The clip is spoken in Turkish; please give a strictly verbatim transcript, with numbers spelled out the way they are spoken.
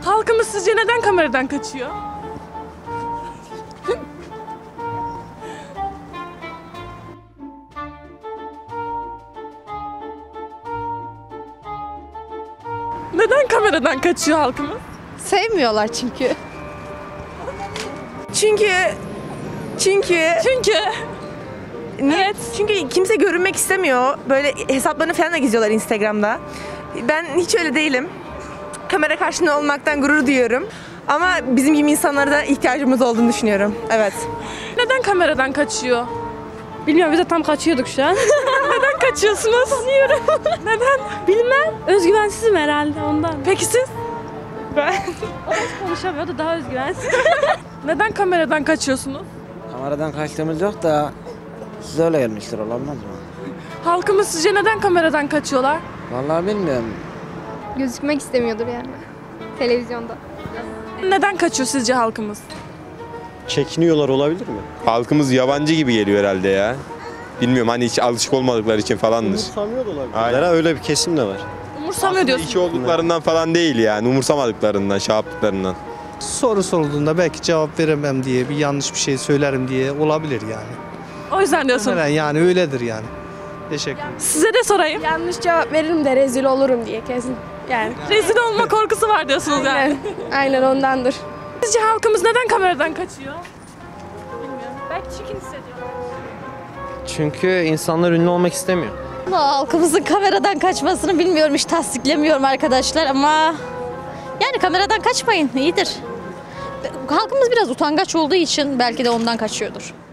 Halkımız sizce neden kameradan kaçıyor? Neden kameradan kaçıyor halkımız? Sevmiyorlar çünkü. Çünkü çünkü Çünkü evet. Çünkü kimse görünmek istemiyor. Böyle hesaplarını falan da gizliyorlar Instagram'da. Ben hiç öyle değilim. Kamera karşısında olmaktan gurur duyuyorum. Ama bizim gibi insanlara da ihtiyacımız olduğunu düşünüyorum. Evet. neden kameradan kaçıyor? Bilmiyorum, biz de tam kaçıyorduk şu an. Neden kaçıyorsunuz? Sanıyorum. Neden? Bilmem. Özgüvensizim herhalde ondan. Peki siz? Ben. O hiç konuşamıyor, o da daha özgüvensiz. Neden kameradan kaçıyorsunuz? Kameradan kaçtığımız yok da size öyle gelmiştir, olamaz mı? Halkımız sizce neden kameradan kaçıyorlar? Vallahi bilmiyorum. Gözükmek istemiyordur yani. Televizyonda. Neden kaçıyor sizce halkımız? Çekiniyorlar olabilir mi? Halkımız yabancı gibi geliyor herhalde ya. Bilmiyorum, hani hiç alışık olmadıkları için falandır. Umursamıyor da olabilir. Aynen. Öyle bir kesim de var. Umursamıyor Aslında diyorsun. içi olduklarından falan değil yani. Umursamadıklarından, şey yaptıklarından. Soru sorulduğunda belki cevap veremem diye, bir yanlış bir şey söylerim diye olabilir yani. O yüzden diyorsun. Muhtemelen yani öyledir yani. Teşekkür ederim. Size de sorayım. Yanlış cevap veririm de rezil olurum diye kesin. Yani. Rezil olma korkusu var diyorsunuz yani. Aynen, aynen ondandır. Sizce halkımız neden kameradan kaçıyor? Belki çirkin hissediyorlar. Çünkü insanlar ünlü olmak istemiyor. Halkımızın kameradan kaçmasını bilmiyorum, hiç tasdiklemiyorum arkadaşlar ama yani kameradan kaçmayın, iyidir. Halkımız biraz utangaç olduğu için belki de ondan kaçıyordur.